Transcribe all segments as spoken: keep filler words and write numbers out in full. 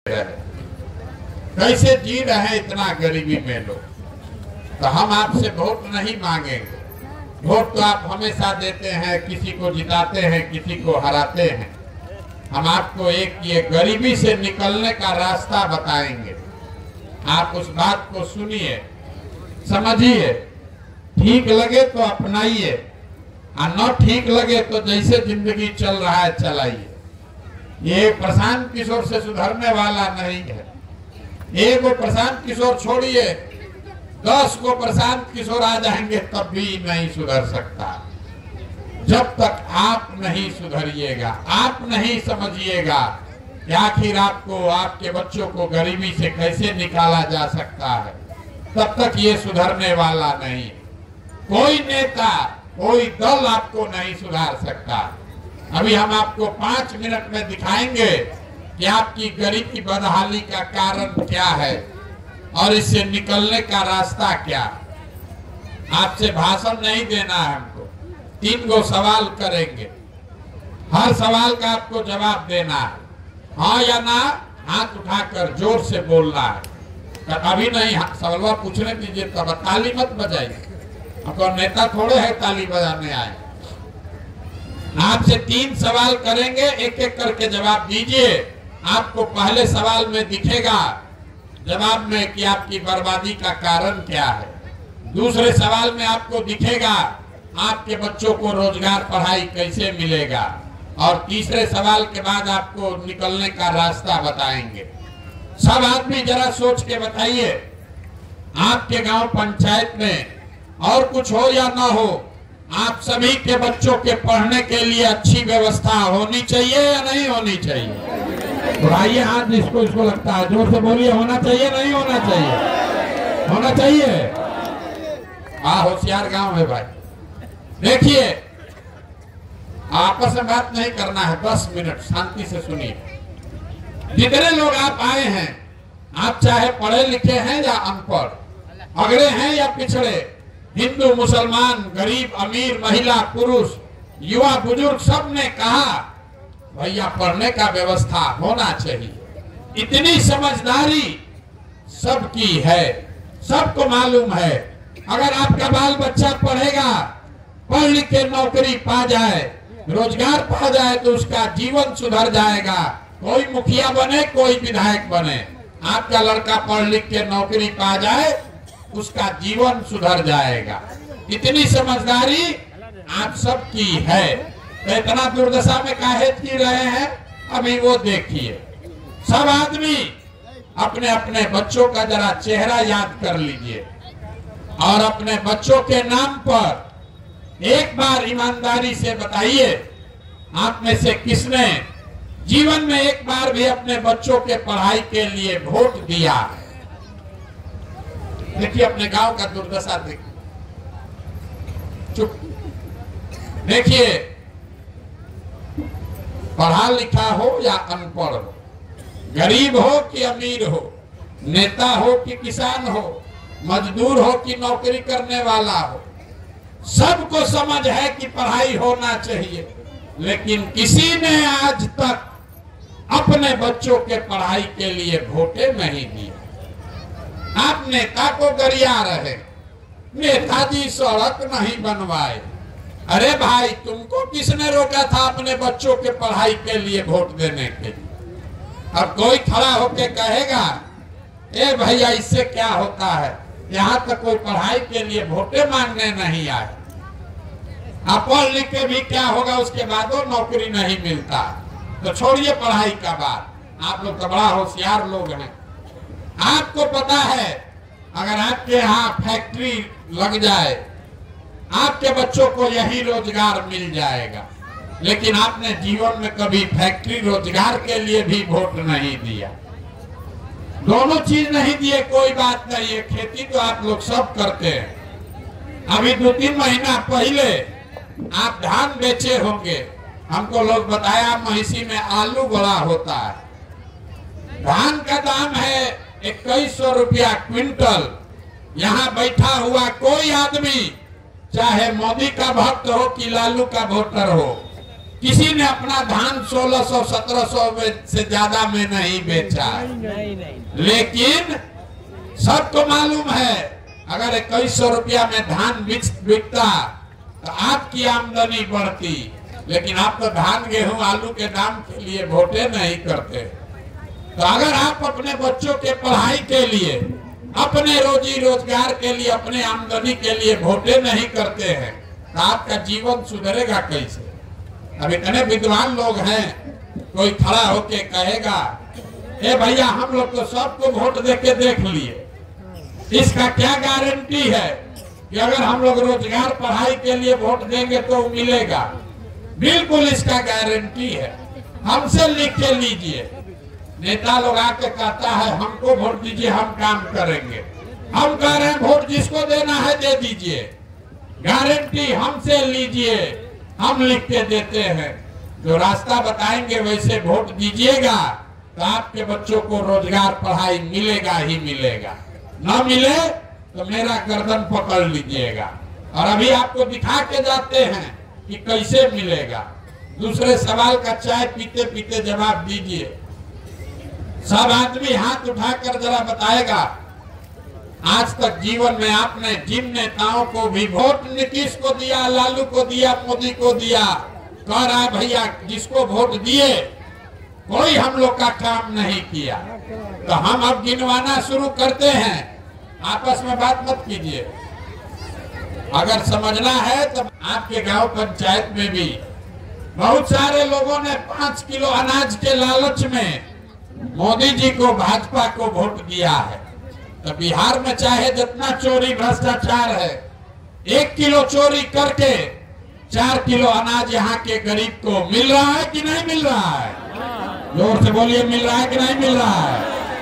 कैसे जी रहे इतना गरीबी में लोग। तो हम आपसे वोट नहीं मांगेंगे। वोट तो आप हमेशा देते हैं, किसी को जिताते हैं, किसी को हराते हैं। हम आपको एक ये गरीबी से निकलने का रास्ता बताएंगे। आप उस बात को सुनिए, समझिए, ठीक लगे तो अपनाइए और न ठीक लगे तो जैसे जिंदगी चल रहा है चलाइए। ये प्रशांत किशोर से सुधरने वाला नहीं है। एक वो प्रशांत किशोर छोड़िए, दस को प्रशांत किशोर आ जाएंगे तब भी नहीं सुधर सकता। जब तक आप नहीं सुधरिएगा, आप नहीं समझिएगा कि आखिर आपको, आपके बच्चों को गरीबी से कैसे निकाला जा सकता है, तब तक ये सुधरने वाला नहीं। कोई नेता, कोई दल आपको नहीं सुधार सकता। अभी हम आपको पांच मिनट में दिखाएंगे कि आपकी गरीबी बदहाली का कारण क्या है और इससे निकलने का रास्ता क्या। आपसे भाषण नहीं देना है हमको, तीन गो सवाल करेंगे, हर सवाल का आपको जवाब देना है, हाँ या ना, हाथ उठाकर जोर से बोलना है। अभी नहीं, सवाल पूछने दीजिए, तब ताली मत बजाइए, आपको नेता थोड़े है ताली बजाने आए। आपसे तीन सवाल करेंगे, एक एक करके जवाब दीजिए। आपको पहले सवाल में दिखेगा जवाब में कि आपकी बर्बादी का कारण क्या है। दूसरे सवाल में आपको दिखेगा आपके बच्चों को रोजगार, पढ़ाई कैसे मिलेगा। और तीसरे सवाल के बाद आपको निकलने का रास्ता बताएंगे। सब आदमी जरा सोच के बताइए, आपके गांव पंचायत में और कुछ हो या ना हो, आप सभी के बच्चों के पढ़ने के लिए अच्छी व्यवस्था होनी चाहिए या नहीं होनी चाहिए? उठाइए हाथ जिसको इसको लगता है, जोर से बोलिए, होना चाहिए नहीं होना चाहिए? होना चाहिए। हाँ, होशियार गांव है भाई। देखिए, आपस में बात नहीं करना है, दस मिनट शांति से सुनिए। जितने लोग आप आए हैं, आप चाहे पढ़े लिखे हैं या अनपढ़, अगड़े हैं या पिछड़े, हिंदू मुसलमान, गरीब अमीर, महिला पुरुष, युवा बुजुर्ग, सब ने कहा भैया पढ़ने का व्यवस्था होना चाहिए। इतनी समझदारी सबकी है, सबको मालूम है। अगर आपका बाल बच्चा पढ़ेगा, पढ़ लिख के नौकरी पा जाए, रोजगार पा जाए, तो उसका जीवन सुधर जाएगा। कोई मुखिया बने, कोई विधायक बने, आपका लड़का पढ़ लिख के नौकरी पा जाए, उसका जीवन सुधर जाएगा। इतनी समझदारी आप सबकी है। तो इतना दुर्दशा में काहे जी रहे हैं, अभी वो देखिए। सब आदमी अपने अपने बच्चों का जरा चेहरा याद कर लीजिए और अपने बच्चों के नाम पर एक बार ईमानदारी से बताइए, आप में से किसने जीवन में एक बार भी अपने बच्चों के पढ़ाई के लिए वोट दिया? देखिए, अपने गांव का दुर्दशा देखिए। चुप। देखिए, पढ़ा लिखा हो या अनपढ़ हो, गरीब हो कि अमीर हो, नेता हो कि किसान हो, मजदूर हो कि नौकरी करने वाला हो, सबको समझ है कि पढ़ाई होना चाहिए। लेकिन किसी ने आज तक अपने बच्चों के पढ़ाई के लिए वोटे नहीं दिए। आप नेता को गरिया रहे, नेताजी सड़क नहीं बनवाए। अरे भाई, तुमको किसने रोका था अपने बच्चों के पढ़ाई के लिए वोट देने के लिए? अब कोई खड़ा होके कहेगा, ए भैया इससे क्या होता है, यहाँ तक कोई पढ़ाई के लिए वोटे मांगने नहीं आए। आप पढ़ लिख के भी क्या होगा, उसके बाद वो नौकरी नहीं मिलता। तो छोड़िए पढ़ाई का बात, आप लोग तो बड़ा होशियार लोग हैं। आपको पता है, अगर आपके यहाँ फैक्ट्री लग जाए, आपके बच्चों को यही रोजगार मिल जाएगा। लेकिन आपने जीवन में कभी फैक्ट्री रोजगार के लिए भी वोट नहीं दिया। दोनों चीज नहीं दिए, कोई बात नहीं है, खेती तो आप लोग सब करते हैं। अभी दो तीन महीना पहले आप धान बेचे होंगे, हमको लोग बताया महिषी में आलू बड़ा होता है। धान का दाम है इक्कीस सौ रुपया क्विंटल। यहाँ बैठा हुआ कोई आदमी, चाहे मोदी का भक्त हो कि लालू का वोटर हो, किसी ने अपना धान सोलह सौ सत्रह सौ से ज्यादा में नहीं बेचा, लेकिन सबको मालूम है अगर इक्कीस सौ रुपया में धान बिकता तो आपकी आमदनी बढ़ती, लेकिन आप तो धान गेहूं आलू के दाम के लिए वोटे नहीं करते। तो अगर आप अपने बच्चों के पढ़ाई के लिए, अपने रोजी रोजगार के लिए, अपने आमदनी के लिए वोटे नहीं करते हैं तो आपका जीवन सुधरेगा कैसे? अब इतने विद्वान लोग हैं, कोई खड़ा होके कहेगा ए भैया हम लोग तो सबको वोट देके देख लिए, इसका क्या गारंटी है कि अगर हम लोग रोजगार पढ़ाई के लिए वोट देंगे तो मिलेगा? बिल्कुल इसका गारंटी है, हमसे लिख के लीजिए। नेता लोग आके कहता है हमको वोट दीजिए हम काम करेंगे, हम कह रहे हैं वोट जिसको देना है दे दीजिए, गारंटी हमसे लीजिए, हम लिख के देते हैं। जो रास्ता बताएंगे वैसे वोट दीजिएगा तो आपके बच्चों को रोजगार पढ़ाई मिलेगा ही मिलेगा, न मिले तो मेरा गर्दन पकड़ लीजिएगा। और अभी आपको दिखा के जाते हैं कि कैसे मिलेगा। दूसरे सवाल का चाय पीते पीते जवाब दीजिए। सब आदमी हाथ उठाकर जरा बताएगा आज तक जीवन में आपने जिन नेताओं को भी वोट नीतीश को दिया, लालू को दिया, मोदी को दिया, कह रहा है भैया जिसको वोट दिए कोई हम लोग का काम नहीं किया। तो हम अब गिनवाना शुरू करते हैं, आपस में बात मत कीजिए। अगर समझना है तो आपके गांव पंचायत में भी बहुत सारे लोगों ने पांच किलो अनाज के लालच में मोदी जी को, भाजपा को वोट दिया है। तो बिहार में चाहे जितना चोरी भ्रष्टाचार है, एक किलो चोरी करके चार किलो अनाज यहाँ के गरीब को मिल रहा है कि नहीं मिल रहा है? जोर से बोलिए, मिल रहा है कि नहीं मिल रहा है?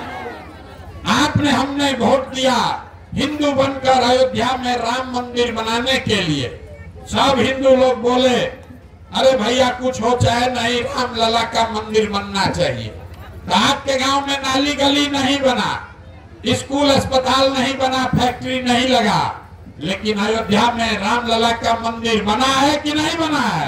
आपने हमने वोट दिया हिंदू बनकर अयोध्या में राम मंदिर बनाने के लिए। सब हिंदू लोग बोले अरे भैया कुछ हो चाहे नहीं, राम लला का मंदिर बनना चाहिए। तो आपके गांव में नाली गली नहीं बना, स्कूल अस्पताल नहीं बना, फैक्ट्री नहीं लगा, लेकिन अयोध्या में राम लला का मंदिर बना है कि नहीं बना है?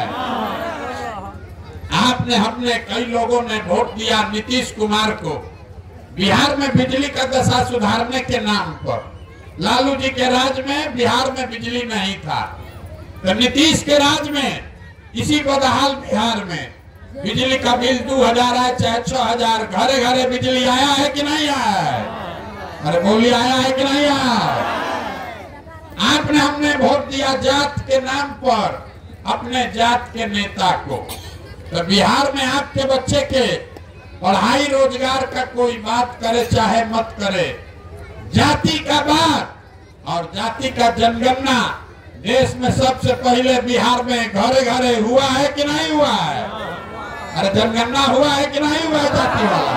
आपने हमने कई लोगों ने वोट दिया नीतीश कुमार को बिहार में बिजली का दशा सुधारने के नाम पर। लालू जी के राज में बिहार में बिजली नहीं था, तो नीतीश के राज में इसी बदहाल बिहार में बिजली का बिल दो हजार आए चाहे छह हजार, घरे घरे बिजली आया है कि नहीं आया है? अरे बोलिए, आया है कि नहीं आया? आपने हमने वोट दिया जात के नाम पर अपने जात के नेता को। तो बिहार में आपके बच्चे के पढ़ाई रोजगार का कोई बात करे चाहे मत करे, जाति का बात और जाति का जनगणना देश में सबसे पहले बिहार में घरे घरे हुआ है कि नहीं हुआ है? अरे जनगणना हुआ है कि नहीं हुआ है जाति वाला?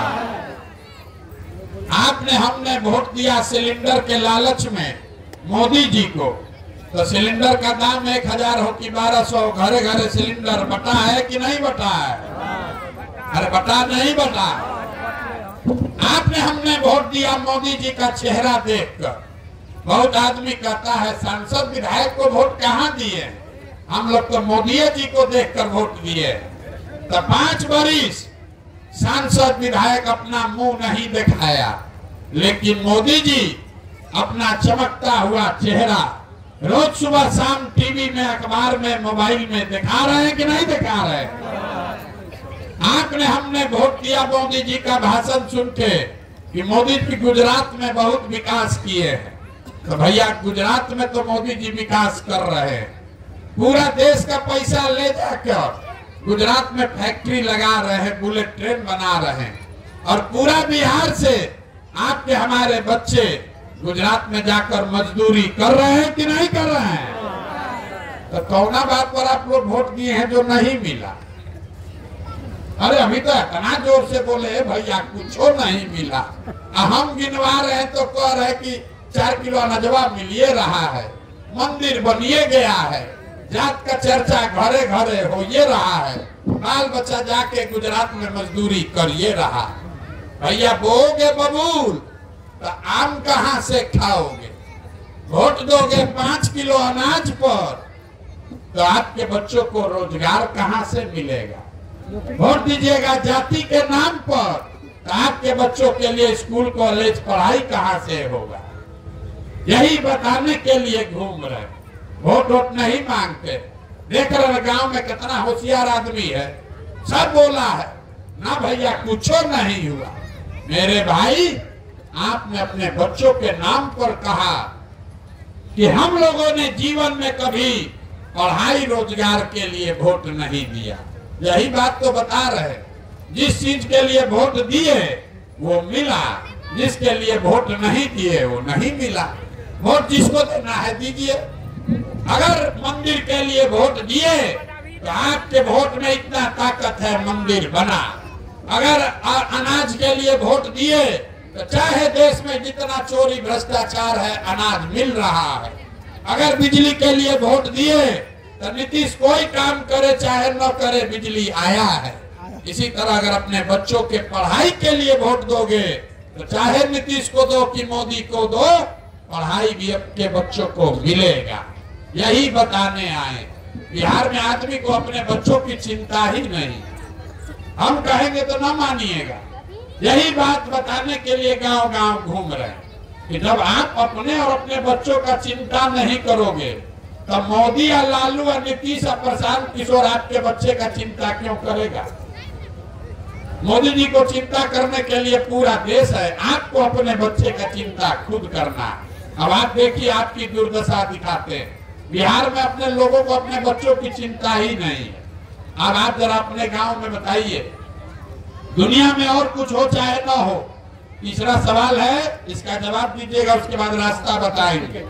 आपने हमने वोट दिया सिलेंडर के लालच में मोदी जी को। तो सिलेंडर का दाम एक हजार हो कि बारह सौ, घरे घरे सिलेंडर बटा है कि नहीं बटा है? अरे बटा नहीं बटा। आपने हमने वोट दिया मोदी जी का चेहरा देखकर। बहुत आदमी कहता है सांसद विधायक को वोट कहाँ दिए, हम लोग तो मोदी जी को देखकर वोट दिए। तो पांच बरिस सांसद विधायक अपना मुंह नहीं दिखाया, लेकिन मोदी जी अपना चमकता हुआ चेहरा रोज सुबह शाम टीवी में, अखबार में, मोबाइल में दिखा रहे हैं कि नहीं दिखा रहे? आपने हमने वोट दिया मोदी जी का भाषण सुन के कि मोदी जी गुजरात में बहुत विकास किए हैं। तो भैया गुजरात में तो मोदी जी विकास कर रहे हैं, पूरा देश का पैसा ले जाकर गुजरात में फैक्ट्री लगा रहे हैं, बुलेट ट्रेन बना रहे हैं, और पूरा बिहार से आपके हमारे बच्चे गुजरात में जाकर मजदूरी कर रहे हैं कि नहीं कर रहे हैं? तो कौना बात पर आप लोग वोट दिए हैं जो नहीं मिला? अरे अभी तो इतना जोर से बोले भैया कुछ नहीं मिला, हम गिनवा रहे हैं तो कह रहे कि चार किलो अनाजवा मिलिए रहा है, मंदिर बनिए गया है, जात का चर्चा घरे घरे हो ये रहा है, बाल बच्चा जाके गुजरात में मजदूरी करिए रहा। भैया बोगे बबूल तो आम कहाँ से खाओगे? वोट दोगे पांच किलो अनाज पर तो आपके बच्चों को रोजगार कहां से मिलेगा? वोट दीजिएगा जाति के नाम पर, तो आपके बच्चों के लिए स्कूल कॉलेज पढ़ाई कहां से होगा? यही बताने के लिए घूम रहे, वोट वोट नहीं मांगते। देख रहे गांव में कितना होशियार आदमी है, सब बोला है ना भैया कुछ नहीं हुआ। मेरे भाई, आपने अपने बच्चों के नाम पर कहा कि हम लोगों ने जीवन में कभी पढ़ाई रोजगार के लिए वोट नहीं दिया। यही बात तो बता रहे, जिस चीज के लिए वोट दिए वो मिला, जिसके लिए वोट नहीं दिए वो नहीं मिला। वोट जिसको देना है दीजिए। अगर मंदिर के लिए वोट दिए तो आपके वोट में इतना ताकत है, मंदिर बना। अगर अनाज के लिए वोट दिए तो चाहे देश में जितना चोरी भ्रष्टाचार है, अनाज मिल रहा है। अगर बिजली के लिए वोट दिए तो नीतीश कोई काम करे चाहे न करे, बिजली आया है। इसी तरह अगर अपने बच्चों के पढ़ाई के लिए वोट दोगे तो चाहे नीतीश को दो कि मोदी को दो, पढ़ाई भी आपके बच्चों को मिलेगा। यही बताने आए। बिहार में आदमी को अपने बच्चों की चिंता ही नहीं, हम कहेंगे तो न मानिएगा। यही बात बताने के लिए गांव गांव घूम रहे हैं कि जब आप अपने और अपने बच्चों का चिंता नहीं करोगे तो मोदी या लालू या नीतीश या प्रशांत किशोर आपके बच्चे का चिंता क्यों करेगा? मोदी जी को चिंता करने के लिए पूरा देश है, आपको अपने बच्चे का चिंता खुद करना। अब आप देखिए, आपकी दुर्दशा दिखाते हैं। बिहार में अपने लोगों को अपने बच्चों की चिंता ही नहीं है। अब आप जरा अपने गांव में बताइए, दुनिया में और कुछ हो चाहे ना हो। तीसरा सवाल है, इसका जवाब दीजिएगा, उसके बाद रास्ता बताएंगे।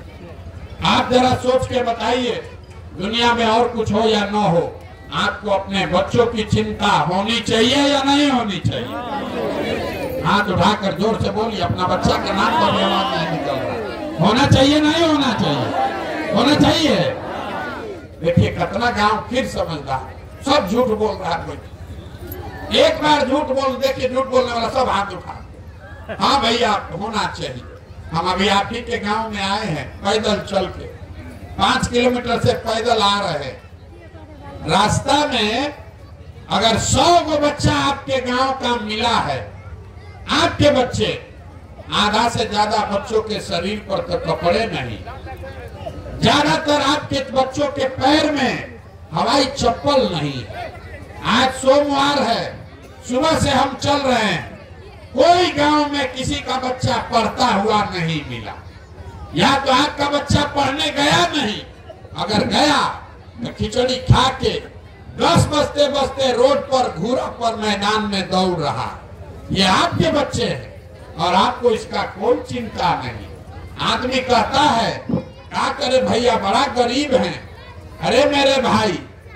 आप जरा सोच के बताइए, दुनिया में और कुछ हो या ना हो, आपको अपने बच्चों की चिंता होनी चाहिए या नहीं होनी चाहिए? हाथ उठाकर जोर से बोलिए, अपना बच्चा के नाम पर जवाब नहीं निकल रहा। होना चाहिए नहीं होना चाहिए? होना चाहिए। देखिए कितना गांव फिर समझदार, सब झूठ बोल रहा है। एक बार झूठ बोल, देखिए झूठ बोलने वाला सब हाथ उठा। हाँ भैया होना चाहिए। हम अभी आप ही के गांव में आए हैं, पैदल चल के पांच किलोमीटर से पैदल आ रहे हैं। रास्ता में अगर सौ गो बच्चा आपके गांव का मिला है, आपके बच्चे, आधा से ज्यादा बच्चों के शरीर पर तो कपड़े नहीं, ज्यादातर आपके बच्चों के पैर में हवाई चप्पल नहीं है। आज सोमवार है, सुबह से हम चल रहे हैं, कोई गांव में किसी का बच्चा पढ़ता हुआ नहीं मिला। या तो आपका बच्चा पढ़ने गया नहीं, अगर गया तो खिचड़ी खा के दस बजते बजते रोड पर घूरा पर मैदान में दौड़ रहा। ये आपके बच्चे हैं और आपको इसका कोई चिंता नहीं। आदमी कहता है क्या करे भैया, बड़ा गरीब हैं। अरे मेरे भाई,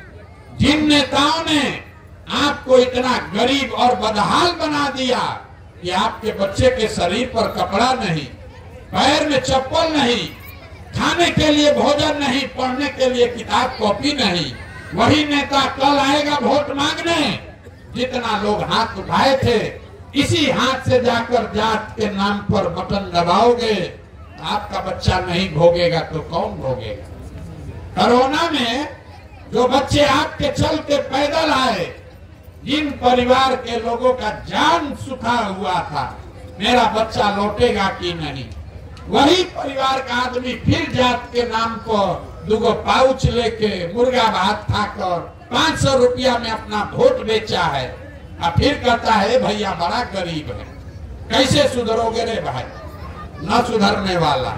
जिन नेताओं ने आपको इतना गरीब और बदहाल बना दिया कि आपके बच्चे के शरीर पर कपड़ा नहीं, पैर में चप्पल नहीं, खाने के लिए भोजन नहीं, पढ़ने के लिए किताब कॉपी नहीं, वही नेता कल आएगा वोट मांगने। जितना लोग हाथ उठाए थे, इसी हाथ से जाकर जात के नाम पर बटन दबाओगे, आपका बच्चा नहीं भोगेगा तो कौन भोगेगा? कोरोना में जो बच्चे आपके चल के पैदल आए, जिन परिवार के लोगों का जान सुखा हुआ था, मेरा बच्चा लौटेगा कि नहीं, वही परिवार का आदमी फिर जात के नाम पर दुगो पाउच लेके मुर्गा भात खाकर पांच सौ रुपया में अपना वोट बेचा है और फिर कहता है भैया बड़ा गरीब है। कैसे सुधरोगे रे भाई? न सुधरने वाला।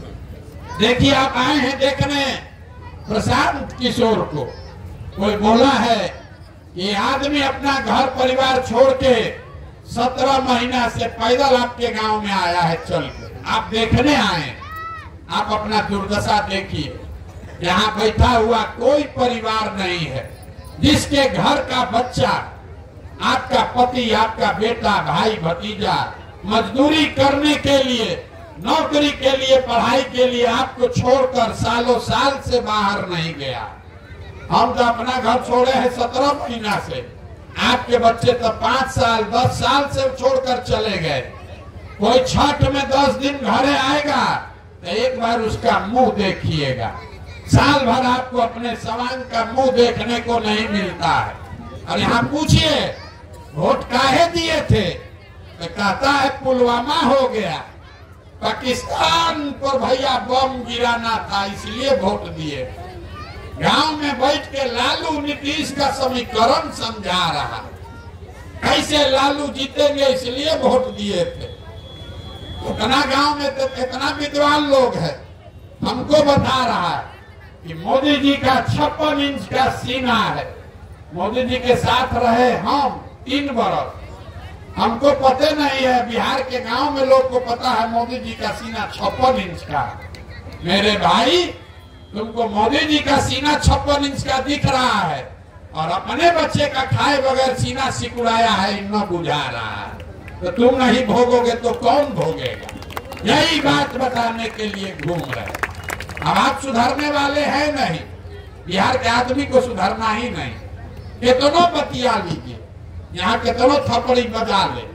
देखिए आप आए हैं देखने प्रशांत किशोर को, कोई बोला है ये आदमी अपना घर परिवार छोड़ के सत्रह महीना से पैदल आपके गांव में आया है चल के। आप देखने आए, आप अपना दुर्दशा देखिए। यहाँ बैठा हुआ कोई परिवार नहीं है जिसके घर का बच्चा, आपका पति, आपका बेटा, भाई, भतीजा मजदूरी करने के लिए, नौकरी के लिए, पढ़ाई के लिए आपको छोड़कर सालों साल से बाहर नहीं गया। हम तो अपना घर छोड़े हैं सत्रह महीना से, आपके बच्चे तो पांच साल दस साल से छोड़कर चले गए। कोई छठ में दस दिन घरे आएगा तो एक बार उसका मुंह देखिएगा। साल भर आपको अपने सवांग का मुंह देखने को नहीं मिलता है। और यहाँ पूछिए वोट काहे दिए थे, तो कहता है पुलवामा हो गया, पाकिस्तान पर भैया बम गिराना था इसलिए वोट दिए। गांव में बैठ के लालू नीतीश का समीकरण समझा रहा, कैसे लालू जीतेंगे इसलिए वोट दिए थे। उतना गांव में तो इतना विद्वान लोग है, हमको बता रहा है कि मोदी जी का छप्पन इंच का सीना है। मोदी जी के साथ रहे हम तीन बरस, हमको पता नहीं है, बिहार के गांव में लोग को पता है मोदी जी का सीना छप्पन इंच का। मेरे भाई तुमको मोदी जी का सीना छप्पन इंच का दिख रहा है और अपने बच्चे का खाए बगैर सीना सिकुड़ाया है, न बुझा रहा है, तो तुम नहीं भोगोगे तो कौन भोगेगा। यही बात बताने के लिए घूम रहे। अब आप सुधरने वाले हैं नहीं, बिहार के आदमी को सुधरना ही नहीं। कितनों बतिया लीजिए, यहाँ कितनों थप्पड़ी बजा ले,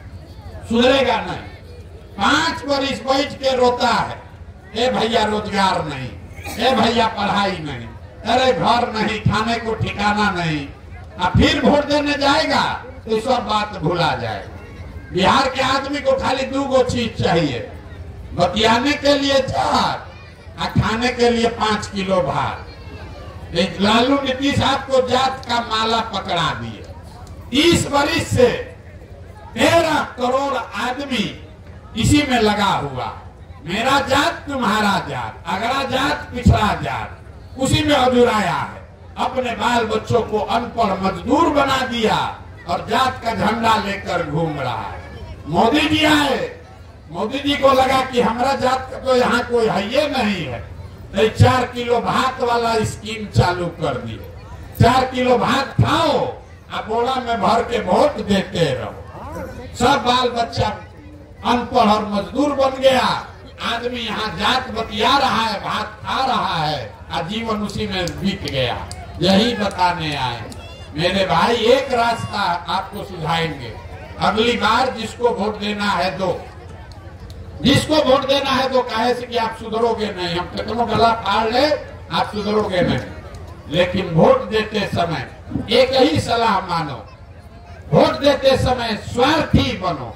सुधरेगा नहीं। पांच बरिस बैठ के रोता है, ए भैया रोजगार नहीं, ए भैया पढ़ाई नहीं, अरे घर नहीं, खाने को ठिकाना नहीं। अब फिर वोट देने जाएगा तो सब बात भुला जाएगा। बिहार के आदमी को खाली दो गो चीज चाहिए, बतियाने के लिए चार और खाने के लिए पांच किलो भात। लालू नीतीश आपको जात का माला पकड़ा दिए। तीस बरिस से तेरह करोड़ आदमी इसी में लगा हुआ, मेरा जात तुम्हारा जात, अगला जात पिछड़ा जात, उसी में अधूराया है। अपने बाल बच्चों को अनपढ़ मजदूर बना दिया और जात का झंडा लेकर घूम रहा है। मोदी जी आए, मोदी जी को लगा कि हमारा जात का तो यहाँ कोई है ये नहीं है, तो चार किलो भात वाला स्कीम चालू कर दिए। चार किलो भात खाओ और बोरा में भर के वोट देते रहो। सब बाल बच्चा अनपढ़ और मजदूर बन गया। आदमी यहाँ जात बतिया रहा है, भात खा रहा है और जीवन उसी में बीत गया। यही बताने आए मेरे भाई, एक रास्ता आपको सुझाएंगे। अगली बार जिसको वोट देना है दो, जिसको वोट देना है तो कहे से कि आप सुधरोगे नहीं, हम कितनों गला फाड़ ले आप सुधरोगे नहीं। लेकिन वोट देते समय एक ही सलाह मानो, वोट देते समय स्वार्थी बनो।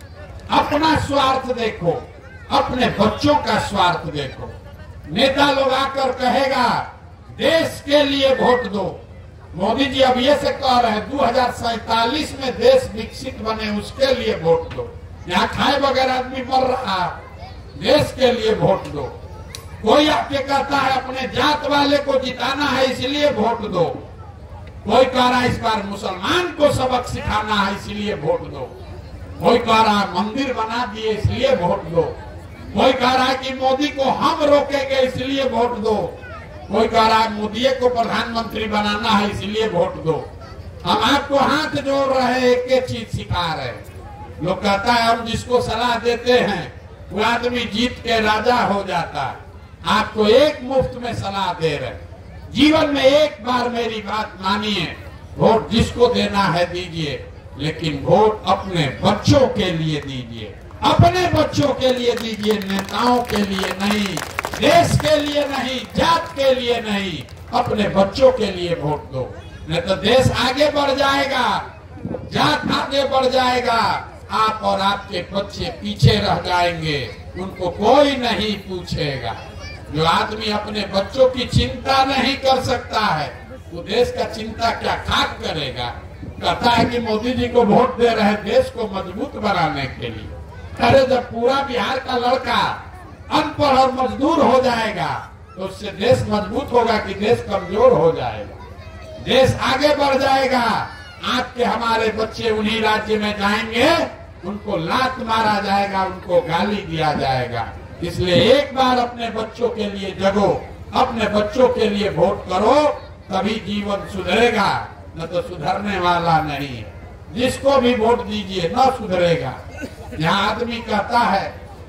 अपना स्वार्थ देखो, अपने बच्चों का स्वार्थ देखो। नेता लोग आकर कहेगा देश के लिए वोट दो। मोदी जी अब ये से कह रहे हैं दो हजार सैतालीस में देश विकसित बने उसके लिए वोट दो। यहाँ खाए बगैर आदमी मर रहा, देश के लिए वोट दो। कोई आपके कहता है अपने जात वाले को जिताना है इसलिए वोट दो। कोई कह रहा है इस बार मुसलमान को सबक सिखाना है इसलिए वोट दो। कोई कह रहा है मंदिर बना दिए इसलिए वोट दो। कोई कह रहा है कि मोदी को हम रोकेंगे इसलिए वोट दो। कोई कह रहा है मोदी को प्रधानमंत्री बनाना है इसलिए वोट दो। हम आपको हाथ जोड़ रहे, एक एक चीज सिखा रहे। लोग कहता है हम जिसको सलाह देते हैं वो आदमी जीत के राजा हो जाता है। आपको एक मुफ्त में सलाह दे रहे। जीवन में एक बार मेरी बात मानिए, वोट जिसको देना है दीजिए, लेकिन वोट अपने बच्चों के लिए दीजिए। अपने बच्चों के लिए दीजिए, नेताओं के लिए नहीं, देश के लिए नहीं, जात के लिए नहीं, अपने बच्चों के लिए वोट दो। नहीं तो देश आगे बढ़ जाएगा, जात आगे बढ़ जाएगा, आप और आपके बच्चे पीछे रह जाएंगे, उनको कोई नहीं पूछेगा। जो आदमी अपने बच्चों की चिंता नहीं कर सकता है वो देश का चिंता क्या खाक करेगा। कहता है कि मोदी जी को वोट दे रहे देश को मजबूत बनाने के लिए। अरे जब पूरा बिहार का लड़का अनपढ़ और मजदूर हो जाएगा तो उससे देश मजबूत होगा कि देश कमजोर हो जाएगा। देश आगे बढ़ जाएगा। आपके हमारे बच्चे उन्हीं राज्य में जाएंगे, उनको लात मारा जाएगा, उनको गाली दिया जाएगा। इसलिए एक बार अपने बच्चों के लिए जगो, अपने बच्चों के लिए वोट करो, तभी जीवन सुधरेगा, न तो सुधरने वाला नहीं है। जिसको भी वोट दीजिए न सुधरेगा। यहाँ आदमी कहता है,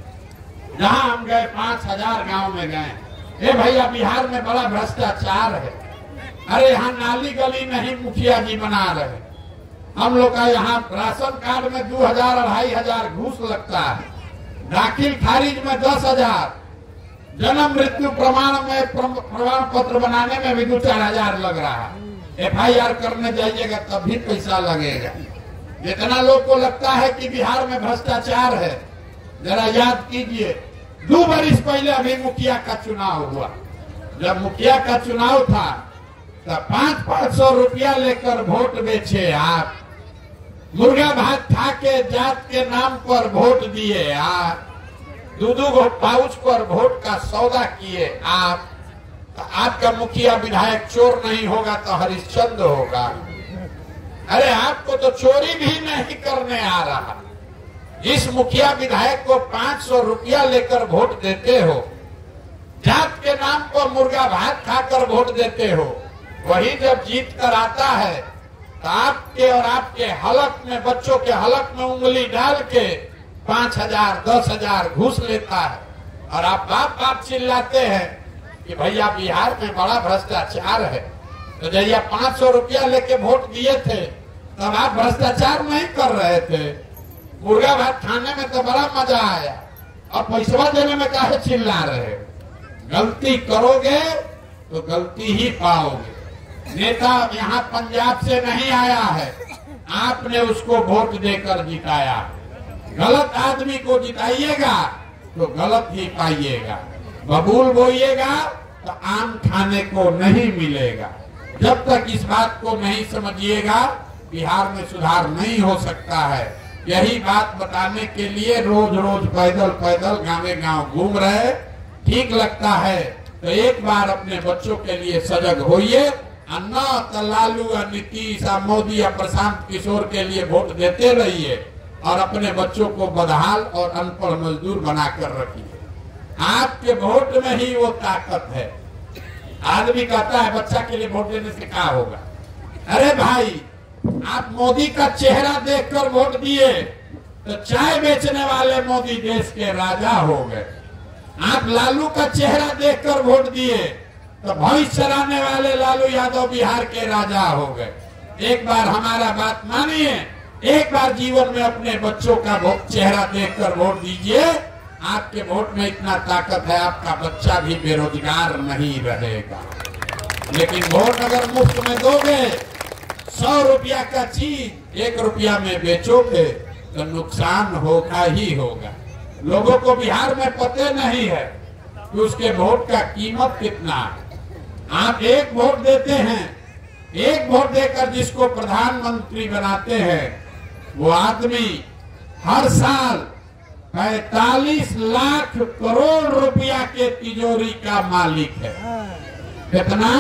जहाँ हम गए पांच हजार गाँव में गए, ए भैया बिहार में बड़ा भ्रष्टाचार है। अरे यहाँ नाली गली नहीं मुखिया जी बना रहे। हम लोग का यहाँ राशन कार्ड में दो हजार अढ़ाई हजार घूस लगता है, दाखिल खारिज में दस हजार, जन्म मृत्यु प्रमाण में प्रमाण पत्र बनाने में भी दो चार हजार लग रहा है। एफ आई आर करने जाइएगा तब भी पैसा लगेगा। जितना लोग को लगता है कि बिहार में भ्रष्टाचार है, जरा याद कीजिए, दो बरिस पहले अभी मुखिया का चुनाव हुआ। जब मुखिया का चुनाव था तब पांच पांच सौ रुपया लेकर वोट बेचे आप, मुर्गा भात खा के जात के नाम पर वोट दिए आप, दो दो पाउच पर वोट का सौदा किए आप। तो आपका मुखिया विधायक चोर नहीं होगा तो हरिश्चंद्र होगा। अरे आपको तो चोरी भी नहीं करने आ रहा। इस मुखिया विधायक को पांच सौ रुपया लेकर वोट देते हो, जात के नाम पर मुर्गा भात खाकर वोट देते हो। वही जब जीत कर आता है तो आपके और आपके हलक में, बच्चों के हलक में उंगली डाल के पांच हजार दस हजार घूस लेता है और आप बाप बाप चिल्लाते हैं कि भैया बिहार में बड़ा भ्रष्टाचार है। तो जब आप पांच सौ रुपया लेके वोट दिए थे तब आप भ्रष्टाचार नहीं कर रहे थे। मुर्गा भात खाने में तो बड़ा मजा आया और पैसा देने में काहे चिल्ला रहे। गलती करोगे तो गलती ही पाओगे। नेता यहाँ पंजाब से नहीं आया है, आपने उसको वोट देकर जिताया। गलत आदमी को जिताइएगा तो गलत ही पाइएगा। बबूल बोइएगा तो आम खाने को नहीं मिलेगा। जब तक इस बात को नहीं समझिएगा बिहार में सुधार नहीं हो सकता है। यही बात बताने के लिए रोज रोज पैदल पैदल गाँव गाँव घूम रहे। ठीक लगता है तो एक बार अपने बच्चों के लिए सजग होइए। अन्ना तो लालू या नीतीश या मोदी या प्रशांत किशोर के लिए वोट देते रहिए और अपने बच्चों को बदहाल और अनपढ़ मजदूर बनाकर रखिए। आपके वोट में ही वो ताकत है। आदमी कहता है बच्चा के लिए वोट देने से क्या होगा। अरे भाई, आप मोदी का चेहरा देखकर वोट दिए तो चाय बेचने वाले मोदी देश के राजा हो गए। आप लालू का चेहरा देखकर वोट दिए तो भैंस चराने वाले लालू यादव बिहार के राजा हो गए। एक बार हमारा बात मानिए, एक बार जीवन में अपने बच्चों का चेहरा देखकर वोट दीजिए। आपके वोट में इतना ताकत है, आपका बच्चा भी बेरोजगार नहीं रहेगा। लेकिन वोट अगर मुफ्त में दोगे, सौ रुपया का चीज एक रुपया में बेचोगे तो नुकसान होगा ही होगा। लोगों को बिहार में पता नहीं है कि उसके वोट का कीमत कितना है। आप एक वोट देते हैं, एक वोट देकर जिसको प्रधानमंत्री बनाते हैं वो आदमी हर साल पैतालीस लाख करोड़ रुपया के तिजोरी का मालिक है। कितना?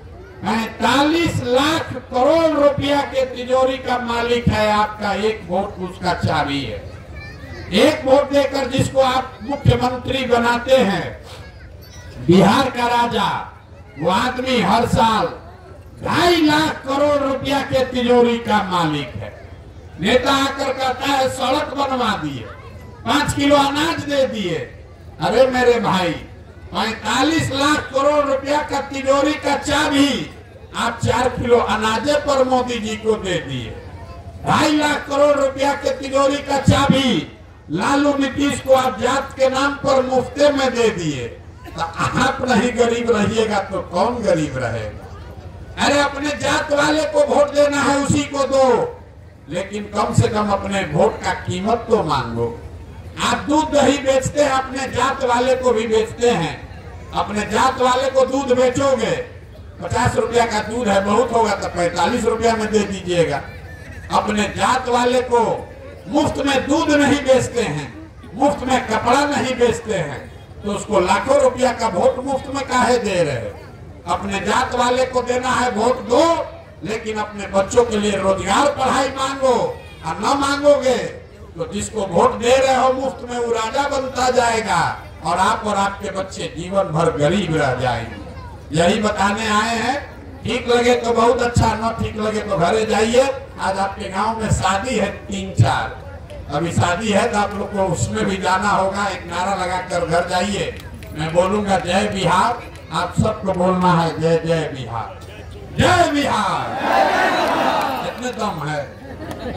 पैतालीस लाख करोड़ रुपया के तिजोरी का मालिक है। आपका एक वोट उसका चाबी है। एक वोट देकर जिसको आप मुख्यमंत्री बनाते हैं, बिहार का राजा, वो आदमी हर साल ढाई लाख करोड़ रुपया के तिजोरी का मालिक है। नेता आकर कहता है सड़क बनवा दिए, पांच किलो अनाज दे दिए। अरे मेरे भाई, पैतालीस लाख करोड़ रुपया का तिजोरी का चाबी आप चार किलो अनाजे पर मोदी जी को दे दिए। ढाई लाख करोड़ रुपया के तिजोरी का चाबी लालू नीतीश को आप जात के नाम पर मुफ्ते में दे दिए। तो आप नहीं गरीब रहिएगा तो कौन गरीब रहेगा। अरे अपने जात वाले को वोट देना है उसी को दो, लेकिन कम से कम अपने वोट का कीमत तो मांगो। आप दूध दही बेचते हैं, अपने जात वाले को भी बेचते हैं। अपने जात वाले को दूध बेचोगे, पचास रुपया का दूध है, बहुत होगा तो पैंतालीस रुपया में दे दीजिएगा। अपने जात वाले को मुफ्त में दूध नहीं बेचते हैं, मुफ्त में कपड़ा नहीं बेचते हैं, तो उसको लाखों रुपया का वोट मुफ्त में काहे दे रहे। अपने जात वाले को देना है वोट दो, लेकिन अपने बच्चों के लिए रोजगार पढ़ाई मांगो। और न मांगोगे तो जिसको वोट दे रहे हो मुफ्त में वो राजा बनता जाएगा और आप और आपके बच्चे जीवन भर गरीब रह जाएंगे। यही बताने आए हैं। ठीक लगे तो बहुत अच्छा, न ठीक लगे तो घरे जाइए। आज आपके गांव में शादी है, तीन चार अभी शादी है, तो आप लोग को उसमें भी जाना होगा। एक नारा लगाकर घर जाइए। मैं बोलूंगा जय बिहार, आप सबको बोलना है जय जय बिहार, जय बिहार। इतने दम है।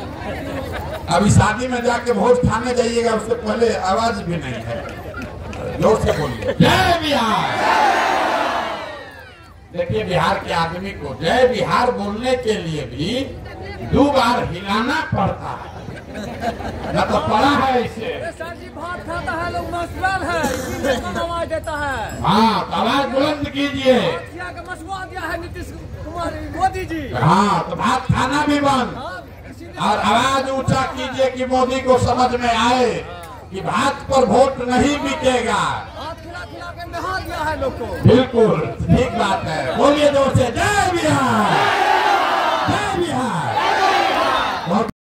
अभी शादी में जाके भोज खाने जाइएगा, उससे पहले आवाज भी नहीं है। जोर से बोलिए जय बिहार। देखिए बिहार के आदमी को जय बिहार बोलने के लिए भी दो बार हिलाना पड़ता है, न तो पड़ा है इसे। भात खाता है लोग मशरूम है, इसीलिए कम आवाज देता है। हाँ आवाज बुलंद कीजिए। मशरूम दिया है नीतीश कुमार मोदी जी। हाँ तो भात खाना भी बंद और आवाज ऊंचा कीजिए कि मोदी को समझ में आए कि भात पर वोट नहीं बिकेगा। खिला खिला के नहा दिया है लोग को। बिल्कुल ठीक बात है, बोलिए जोर से जय बिहार।